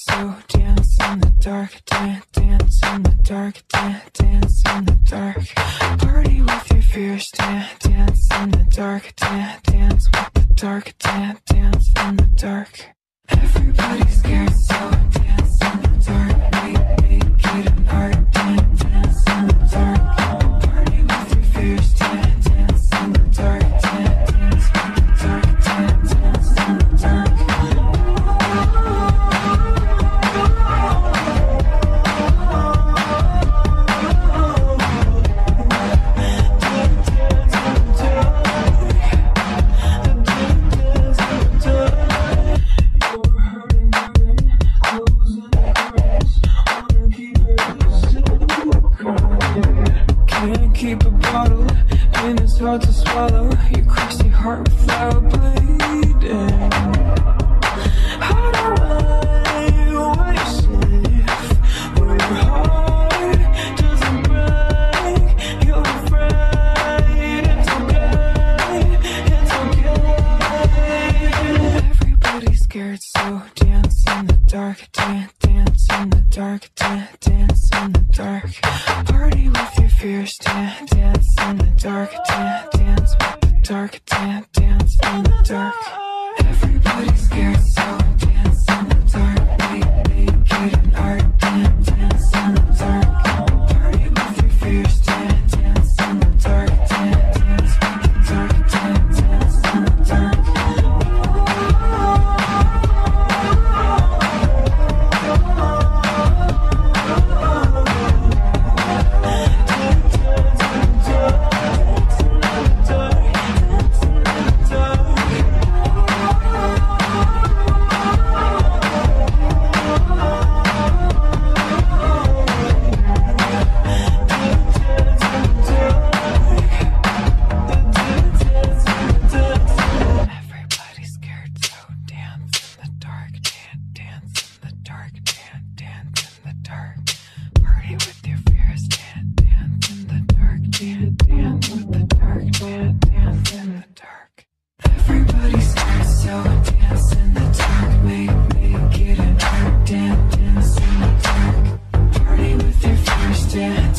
so dance in the dark, dance in the dark, dance in the dark. Party with your fears, dance in the dark, dance with the dark, dance in the dark. Everybody's scared, so dance in the dark. Make it an art, dance in the dark. Party with your fears, dance in the dark, dance with the dark, dance in the dark. Can't keep a bottle, pain is hard to swallow. You cross your heart without bleeding. How do I want you safe when your heart doesn't break? You're afraid, it's okay, it's okay. Everybody's scared, so dance in the dark, dance in the dark, dance in the dark. Party with your fears, dance in the dark, dance with the dark, dance in the dark. Everybody's scared, so dance in the dark. Make it an art, dance in the dark. Party with your fears, dance in the dark, dance with the dark, dance in the dark. Everybody's scared, so dance in the dark, dance in the dark, dance in the dark. Party with your fears, dance in the dark, dance with the dark, dance in the dark. Everybody's scared, so dance in the dark. Make it an art, dance in the dark. Party with your fears, dance